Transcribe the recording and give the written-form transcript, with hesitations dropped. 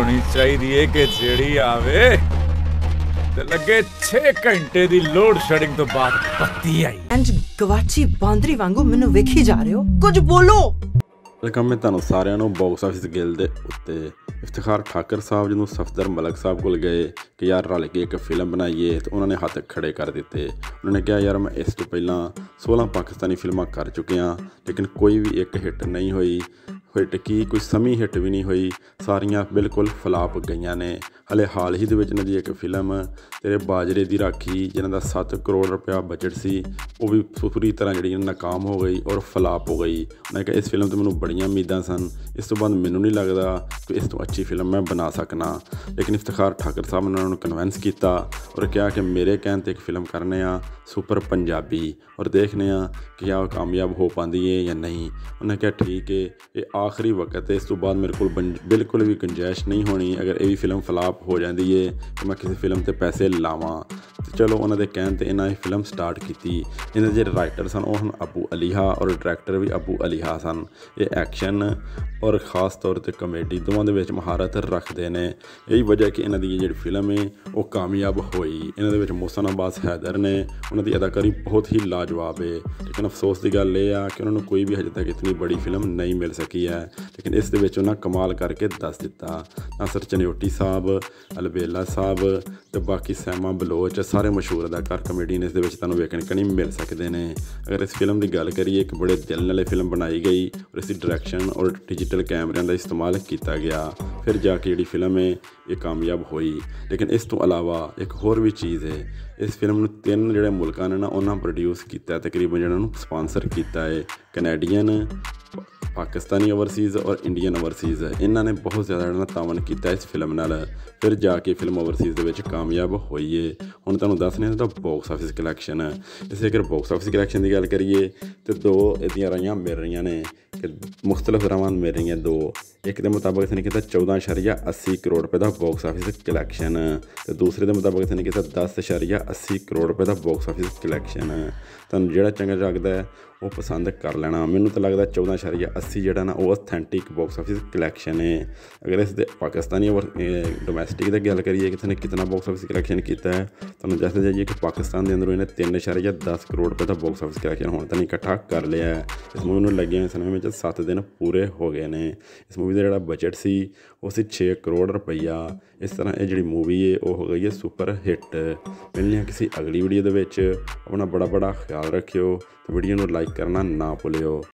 होनी चाहिए कि जेड़ी आवे ते लगे 6 घंटे दी लोड शेडिंग तो बाद बत्ती आई। इंज गवाची बांदरी वांगू मैनू वेखी जा रहे हो, कुछ बोलो। वेलकम है तुहानू सारिਆਂ ਨੂੰ ਬਾਕਸ ਆਫਿਸ ਗਿਲ ਦੇ ਉੱਤੇ। इफ्तिखार ठाकर साहब ਜਦੋਂ सफदर मलिक साहब ਕੋਲ ਗਏ कि यार रल के एक फिल्म बनाइए तो उन्होंने हथ खड़े कर दिते। उन्होंने कहा यार मैं इस तो पहला 16 पाकिस्तानी फिल्मां कर चुके हाँ लेकिन कोई भी एक हिट नहीं हुई। हिट की कोई समी हिट भी नहीं हुई, सारियां बिल्कुल फ्लाप गई ने। हले हाल ही इन्हां दी एक फिल्म तेरे बाजरे दी राखी जिन्हां दा 7 करोड़ रुपया बजट सी वो भी पूरी तरह जी नाकाम हो गई और फ्लाप हो गई। उन्होंने कहा इस फिल्म तो मैनूं बड़ियां उम्मीदां सन, इस तो बाद मैनूं नहीं लगता कि इस तो अच्छी फिल्म मैं बना सकना। लेकिन इफ्तिखार ठाकर साहब ने उन्होंने कन्विंस किया और कहा कि मेरे कहने ते एक फिल्म करने सुपर पंजाबी और देखने कि क्या वो कामयाब हो पाती है या नहीं। उन्हें कहा ठीक है ये आखिरी वक्त है, इस तो बाद मेरे को बिल्कुल भी गुंजाइश नहीं होनी अगर ये फिल्म फ्लाप हो जाती है कि मैं किसी फिल्म ते पैसे लावां। तो चलो उन्होंने कहने ते इन्हें फिल्म स्टार्ट की। इन्हें जो राइटर सन वो अबू अलीहा और डायरैक्टर भी अबू अलीहा सन। ये एक्शन और खास तौर पर कॉमेडी दोवां दे विच महारत रखते हैं। यही वजह कि इन्हां दी जी फिल्म है वो कामयाब हुई। इन्हां दे विच मोहसिन अब्बास हैदर ने उन्होंने अदाकारी बहुत ही लाजवाब है। लेकिन अफसोस की गल यह है कि उन्होंने कोई भी हजे तक इतनी बड़ी फिल्म नहीं मिल सकी है। लेकिन इस दे विच उन्होंने कमाल करके दस दिता। नासर चन्योटी साहब, अलबेला साहब तो बाकी सैमा बलोच सारे मशहूर अदाकार कॉमेडियन इस दे विच तुहानूं वेखण कनी मिल सकते हैं। अगर इस फिल्म की गल करिए एक बड़े दिल नाल फिल्म बनाई गई और इसकी डायरैक्शन और डिजिटल कैमरिਆਂ का इस्तेमाल किया गया, फिर जाके जी फिल्म है ये कामयाब हुई। लेकिन इस तो अलावा एक होर भी चीज़ है, इस फिल्म में 3 जोड़े मुल्कों ने ना उन्होंने प्रोड्यूस किया, तकरीबन जिन्होंने स्पॉन्सर किया है कैनेडियन, पाकिस्तानी ओवरसीज़ और इंडियन ओवरसीज़। इन्होंने बहुत ज़्यादा तावन किया इस फिल्म नाल, फिर जाके फिल्म ओवरसीज़ के विच कामयाब हुई है। हुण तुहानूं दसने दा बॉक्स ऑफिस कलैक्शन है। इस अगर बॉक्स ऑफिस कलैक्शन की गल करिए तो 2 इहदियां राहियां मिल रही ने कि मुख्तलिफ रावां मिल रही हैं 2। एक के मुताबिक इसने किया 14.80 करोड़ रुपए का बॉक्स ऑफिस कलैक्शन, तो दूसरे के मुताबिक इसने किया 10.80 करोड़ रुपए का बॉक्स ऑफिस कलैक्शन। तुहानूं जिहड़ा चंगा लगदा है वो पसंद कर लेना। मैनूं तो लगता 14.80 जिहड़ा ना वो ऑथेंटिक बॉक्स ऑफिस कलैक्शन है। अगर इस पाकिस्तानी और डोमैसटिक की गल करिए कि इसने कितना बॉक्स ऑफिस कलैक्शन किया है, तो दसते जाइए कि पाकिस्तान के अंदरों इन्हें 3.10 करोड़ रुपए का बॉक्स ऑफिस कलैक्शन होने तक इकट्ठा कर लिया है। इस मूवी में लगे हुए समय में 7 दिन पूरे हो गए हैं। इस मूवी का जोड़ा बजट सी वो सी 6 करोड़ रुपया। इस तरह ये जी मूवी है वो हो गई है सुपर हिट। मिलने किसी अगली वीडियो के अपना बड़ा ख्याल रखियो, तो वीडियो को लाइक करना ना भूलियो।